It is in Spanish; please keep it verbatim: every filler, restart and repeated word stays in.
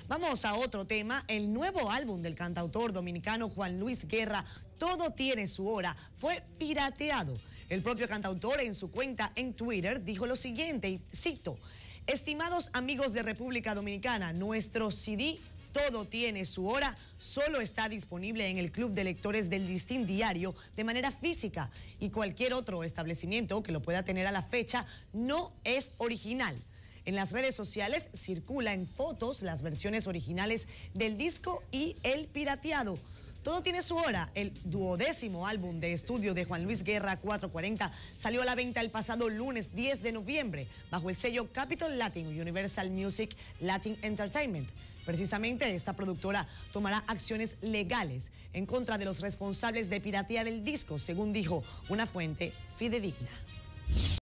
Vamos a otro tema. El nuevo álbum del cantautor dominicano Juan Luis Guerra, Todo tiene su hora, fue pirateado. El propio cantautor en su cuenta en Twitter dijo lo siguiente, y cito: estimados amigos de República Dominicana, nuestro C D Todo tiene su hora solo está disponible en el Club de Lectores del Listín Diario de manera física, y cualquier otro establecimiento que lo pueda tener a la fecha no es original. En las redes sociales circula en fotos las versiones originales del disco y el pirateado. Todo tiene su hora. El duodécimo álbum de estudio de Juan Luis Guerra, cuatrocientos cuarenta, salió a la venta el pasado lunes diez de noviembre bajo el sello Capitol Latin Universal Music Latin Entertainment. Precisamente esta productora tomará acciones legales en contra de los responsables de piratear el disco, según dijo una fuente fidedigna.